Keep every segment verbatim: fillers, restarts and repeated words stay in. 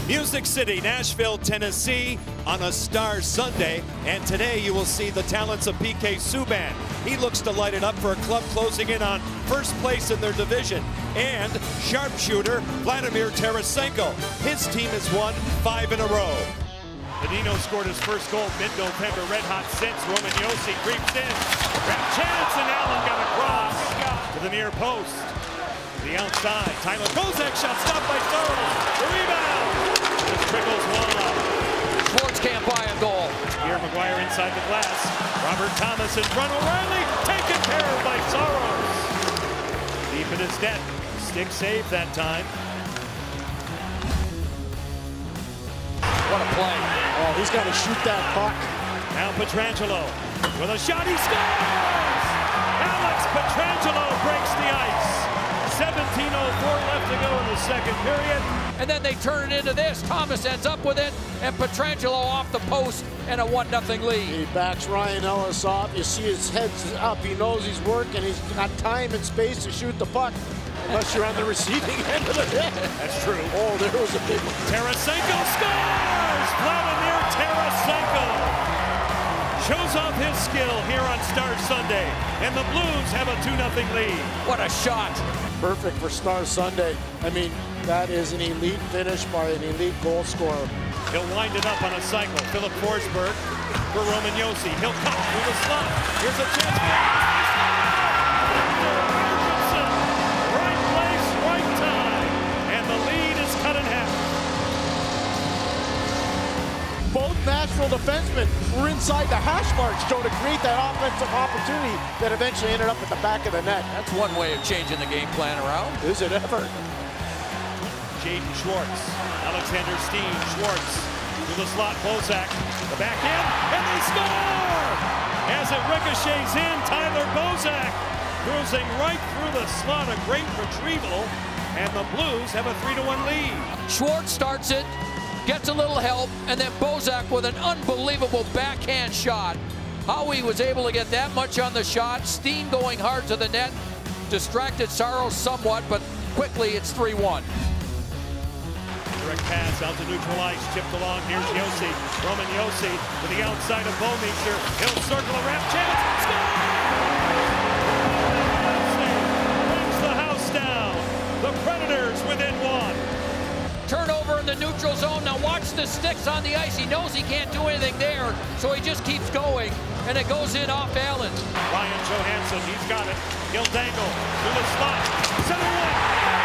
Music City, Nashville, Tennessee on a Star Sunday. And today you will see the talents of P K Subban. He looks to light it up for a club closing in on first place in their division. And sharpshooter Vladimir Tarasenko. His team has won five in a row. Bonino scored his first goal mid-November. Red hot since. Roman Josi creeps in. Grab chance, and Allen got across to the near post. To the outside. Tyler Bozak shot stopped by Saros. The rebound. This trickles wide. Schwartz can't buy a goal. Here McGuire inside the glass. Robert Thomas in front. O'Reilly taken care of by Saros. Deep in his net. Stick save that time. What a play. Oh, he's got to shoot that puck. Now Pietrangelo with a shot. He scores! Alex Pietrangelo breaks the ice. seventeen oh four left to go in the second period. And then they turn it into this. Thomas ends up with it, and Pietrangelo off the post, and a one nothing lead. He backs Ryan Ellis off. You see his head's up. He knows he's working. He's got time and space to shoot the puck. Unless you're on the receiving end of the net. That's true. Oh, there was a big one. Tarasenko scores! Vladimir Tarasenko shows off his skill here on Star Sunday. And the Blues have a two nothing lead. What a shot. Perfect for Star Sunday. I mean, that is an elite finish by an elite goal scorer. He'll wind it up on a cycle. Philip Forsberg for Roman Josi. He'll cut through the slot. Here's a chance. Right place, right time. And the lead is cut in half. Both Nashville defensemen were inside the hash marks, Joe, to create that offensive opportunity that eventually ended up at the back of the net. That's one way of changing the game plan around. Is it ever? Jaden Schwartz, Alexander Steen, Schwartz to the slot, Bozak, the back end, and they score! As it ricochets in, Tyler Bozak cruising right through the slot, a great retrieval, and the Blues have a three to one lead. Schwartz starts it, gets a little help, and then Bozak with an unbelievable backhand shot. How he was able to get that much on the shot, Steen going hard to the net, distracted Saros somewhat, but quickly it's three one. Direct pass out to neutral ice, chipped along, here's Josi. Roman Josi to the outside of Bouwmeester. He'll circle a wrap chance, score! Brings the house down. The Predators within one. Turnover in the neutral zone. Now watch the sticks on the ice. He knows he can't do anything there, so he just keeps going, and it goes in off Allen. Ryan Johansson, he's got it. He'll dangle to the slot. Center one.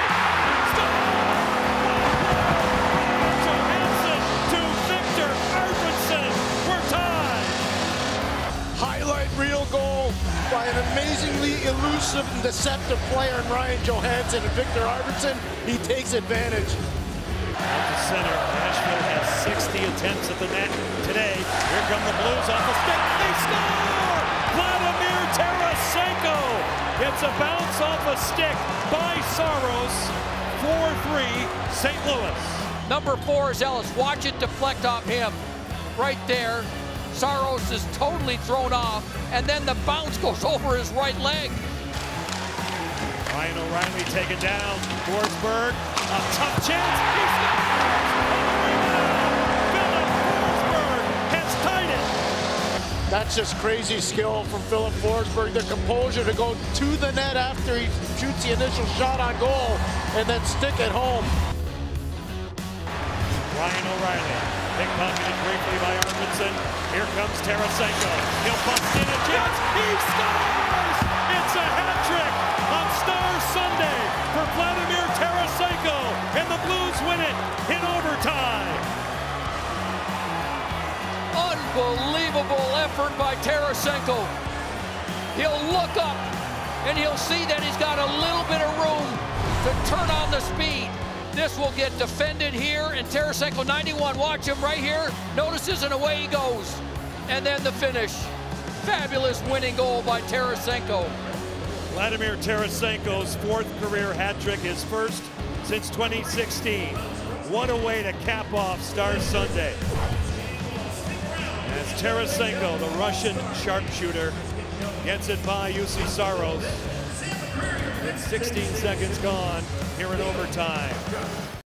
Johansson to Victor Arvidsson. We're tied. Highlight reel goal by an amazingly elusive and deceptive player in Ryan Johansson, and Victor Arvidsson, he takes advantage. Out to center. Nashville has sixty attempts at the net today. Here come the Blues off the stick. They score! Vladimir Tarasenko gets a bounce off a stick by Saros. four three, Saint Louis. Number four is Ellis. Watch it deflect off him. Right there. Saros is totally thrown off, and then the bounce goes over his right leg. Ryan O'Reilly taken down. Forsberg, a tough chance. He scores! Philip Forsberg has tied it. That's just crazy skill from Philip Forsberg. The composure to go to the net after he shoots the initial shot on goal and then stick it home. Ryan O'Reilly, pickpocketed briefly by Arvidsson. Here comes Tarasenko. He'll bust in a chance. He scores! It's a hat trick on Star Sunday for Vladimir Tarasenko, and the Blues win it in overtime. Unbelievable effort by Tarasenko. He'll look up and he'll see that he's got a little bit of room to turn on the speed. This will get defended here, and Tarasenko ninety-one, watch him right here, notices, and away he goes. And then the finish. Fabulous winning goal by Tarasenko. Vladimir Tarasenko's fourth career hat trick, his first since twenty sixteen. What a way to cap off Star Sunday. As Tarasenko, the Russian sharpshooter, gets it by Juuse Saros. It's sixteen seconds gone here in overtime.